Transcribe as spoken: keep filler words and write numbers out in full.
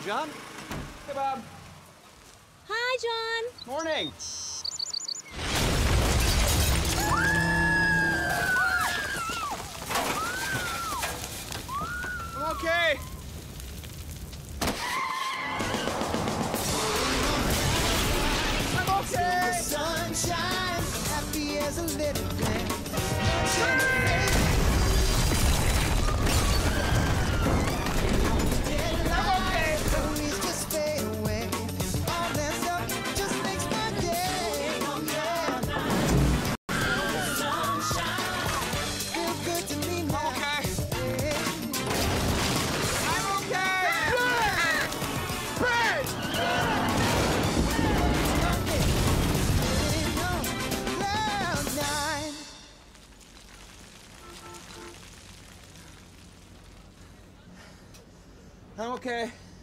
John. Hey, Bob. Hi, John. Morning. I'm okay. I'm okay. Sunshine, happy as a little plant. Please just stay away. All that stuff just makes my day. Sunshine, feel good to me now. Okay. I'm okay. Bridge! Cloud nine. I'm okay.